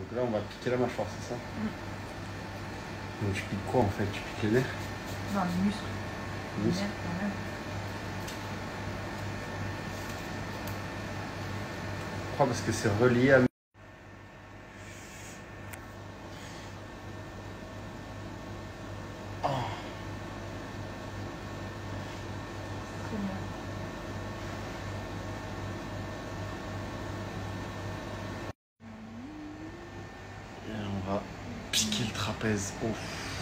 Donc là, on va piquer la mâchoire, c'est ça? Donc tu piques quoi en fait? Tu piques les nerfs? Non, les muscles. Les muscles. Les nerfs quand même. Pourquoi? Parce que c'est relié à... Oh. Très bien. Et on va piquer le trapèze. Ouf.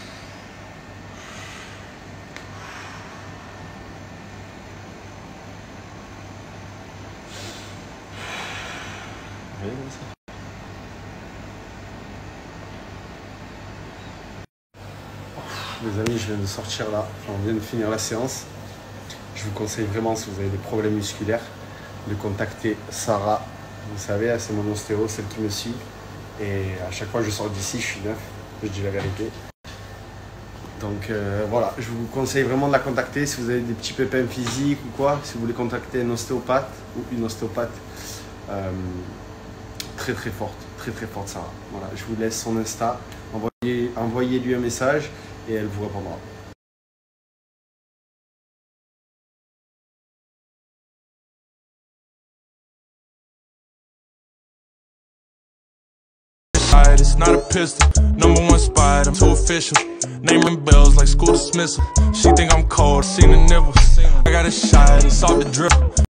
Vous voyez comme ça? Les amis, je viens de sortir là, on vient de finir la séance. Je vous conseille vraiment, si vous avez des problèmes musculaires, de contacter Sarah. Vous savez, c'est mon ostéo, celle qui me suit. Et à chaque fois que je sors d'ici, je suis neuf, je dis la vérité. Donc voilà, je vous conseille vraiment de la contacter si vous avez des petits pépins physiques ou quoi. Si vous voulez contacter un ostéopathe ou une ostéopathe très forte Sarah. Voilà, je vous laisse son Insta, envoyez-lui un message et elle vous répondra. It's not a pistol, #1 spot, I'm too official. Naming bells like school dismissal. She think I'm cold, seen the nipples. I got a shot, it's off the drip.